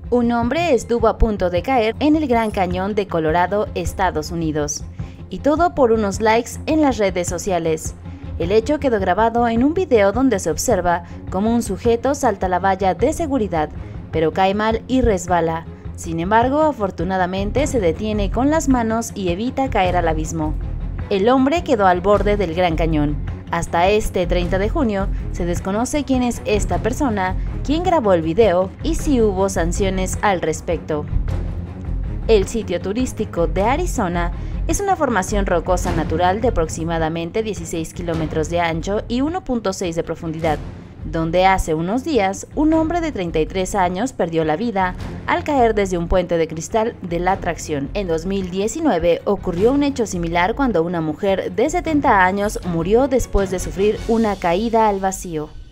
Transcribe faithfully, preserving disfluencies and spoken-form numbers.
Un hombre estuvo a punto de caer en el Gran Cañón de Colorado, Estados Unidos. Y todo por unos likes en las redes sociales. El hecho quedó grabado en un video donde se observa cómo un sujeto salta la valla de seguridad, pero cae mal y resbala. Sin embargo, afortunadamente se detiene con las manos y evita caer al abismo. El hombre quedó al borde del Gran Cañón. Hasta este treinta de junio se desconoce quién es esta persona, quién grabó el video y si hubo sanciones al respecto. El sitio turístico de Arizona es una formación rocosa natural de aproximadamente dieciséis kilómetros de ancho y uno punto seis de profundidad, donde hace unos días un hombre de treinta y tres años perdió la vida al caer desde un puente de cristal de la atracción. En dos mil diecinueve ocurrió un hecho similar cuando una mujer de setenta años murió después de sufrir una caída al vacío.